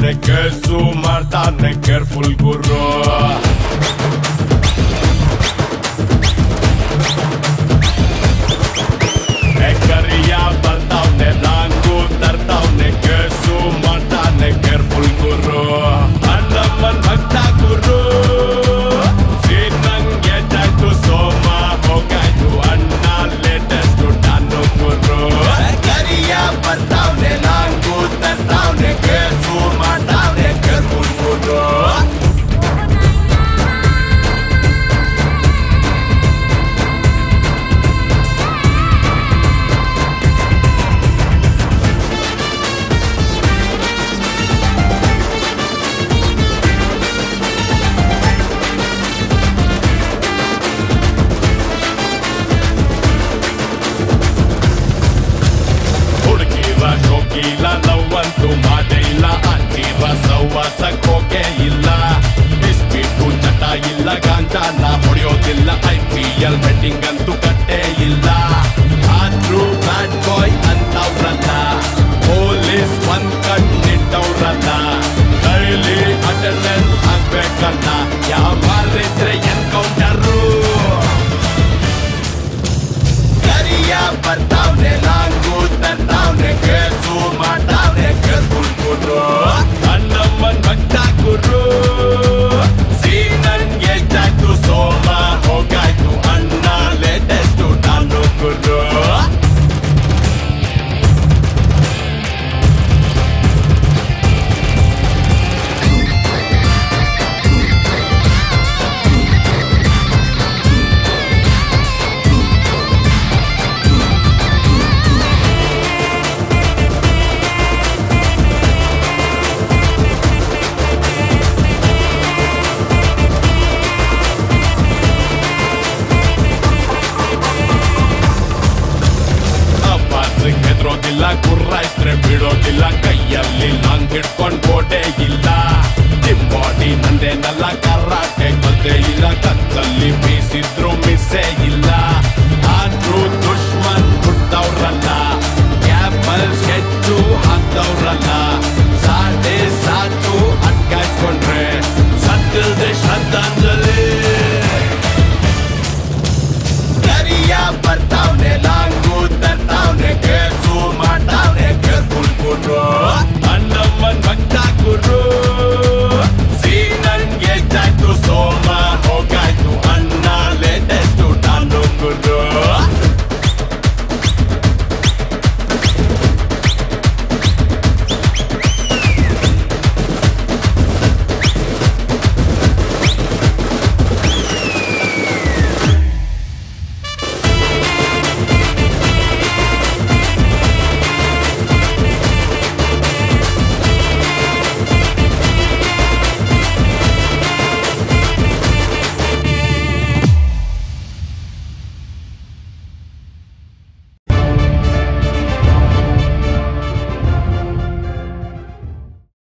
ಮಾಡ್ತಾನೆ ಕೇಸು ಮಾಡ್ತಾನೆ ಕೇರ್ಫುಲ್ ಗುರು ಕರಿಯ ಬರ್ತಾವ್ನೆ ಲಾಂಗು ತರ್ತಾವ್ನೆ ಕೇಸು ಮಾಡ್ತಾನೆ ಕೇರ್ಫುಲ್ ಗುರು ಅಣ್ಣಮ್ಮನ್ ಭಕ್ತ ಗುರು ಶ್ರೀನಂಗೆ ಜಾಯ್ತು ಸೋಮ ಹೋಗಾಯ್ತು ಅಣ್ಣ ಲೇಟೆಸ್ಟ್ ಡಾನು ಗುರು ಕರಿಯ ಬರ್ತಾವ್ನೆ ಲಾಂಗು ತರ್ತಾವ್ನೆ ಕೇಸು ಮಾಡ್ತಾವ್ನೆ ಕೇರ್ಫುಲ್ ಗುರು ಇಲ್ಲ ಲವ್ವಂತೂ ಮಾಡೇ ಇಲ್ಲ ಅಂತೀರ ಸವ್ವಾಸಕ್ಕೆ ಹೋಗೇ ಇಲ್ಲ ಇಸ್ಪೀಟು ಚಟ ಇಲ್ಲ ಗಾಂಜಾನ ಹೊಡೆಯೋದಿಲ್ಲ IPL ಬೆಟ್ಟಿಂಗ್ ಅಂತೂ ಕಟ್ಟೇ ಇಲ್ಲ